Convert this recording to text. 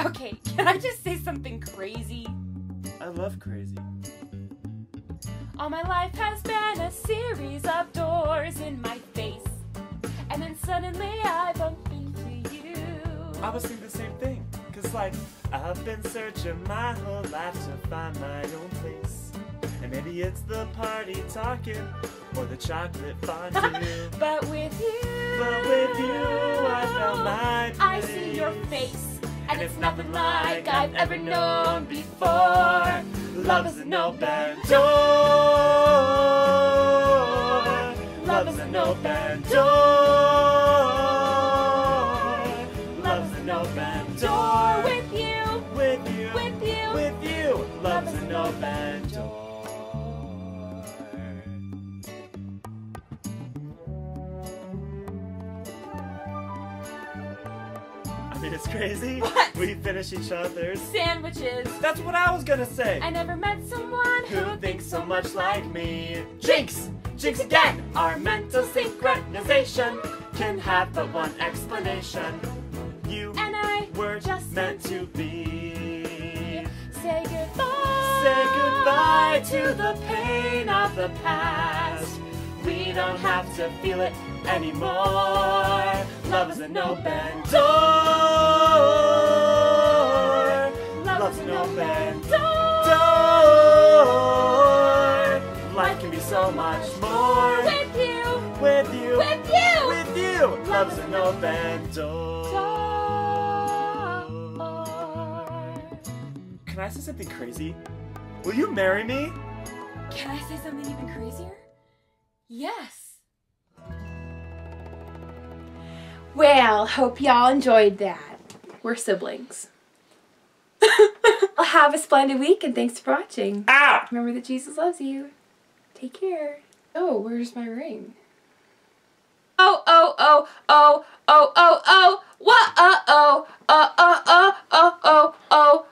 Okay, can I just say something crazy? I love crazy. All my life has been a series of doors in my face. And then suddenly I bump into you. I was thinking the same thing. Cause like, I've been searching my whole life to find my own place. And maybe it's the party talking or the chocolate fondue. But with you, I found my place. I see your face, and it's nothing like I've ever known before. Love is an open door. Love is an open door. Love is an open door. With you, With you, with you, with you. Love is an open door. I mean, it's crazy. What? We finish each other's. sandwiches. That's what I was gonna say. I never met someone Who thinks so much like me? Jinx! Jinx again! Our mental synchronization can have but one explanation. You and I were just meant to be. say goodbye. Say goodbye to the pain of the past. We don't have to feel it anymore. Love is an open door. Love's an open door. Life can be so much more With you, with you, with you. with you. Love's an open door. Can I say something crazy? Will you marry me? Can I say something even crazier? Yes. Well, hope y'all enjoyed that. We're siblings. Have a splendid week and thanks for watching. Ow! Remember that Jesus loves you. Take care. Oh, where's my ring? Oh, oh, oh, oh, oh, oh, oh, what, oh, oh, oh, oh, oh, oh, oh.